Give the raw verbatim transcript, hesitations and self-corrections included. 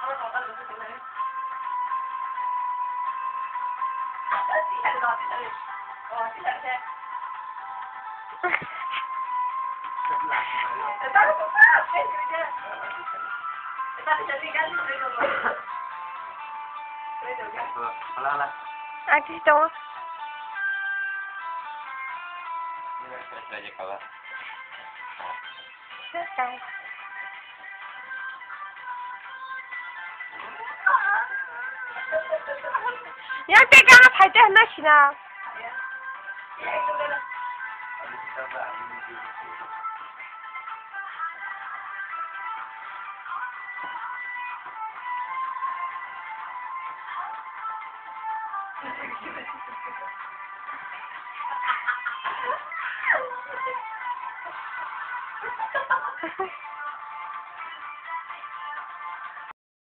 Aquí estamos. Ya别干了，拍照那行了。